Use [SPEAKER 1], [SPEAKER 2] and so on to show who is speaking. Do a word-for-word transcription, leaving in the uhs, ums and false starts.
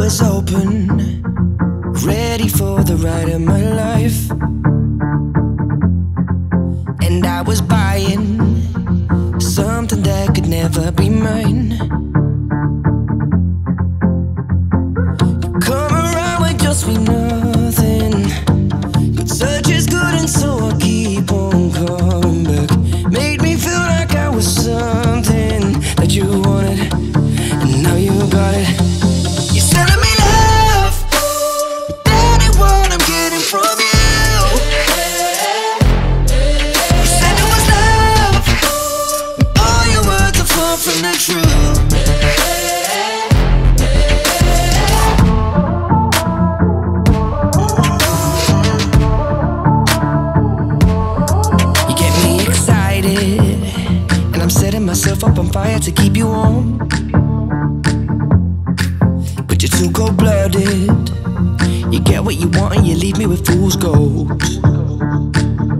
[SPEAKER 1] was open, ready for the ride of my life. And I was buying something that could never be mine. You come around like just me nothing. Your touch is good and so I keep on coming back. Made me feel like I was something that you wanted, and now you got it. You're sending me love, but that ain't what I'm getting from you. You said it was love, all your words are far from the truth. You get me excited, and I'm setting myself up on fire to keep you warm. But you're too cold-blooded. You get what you want and you leave me with fool's gold.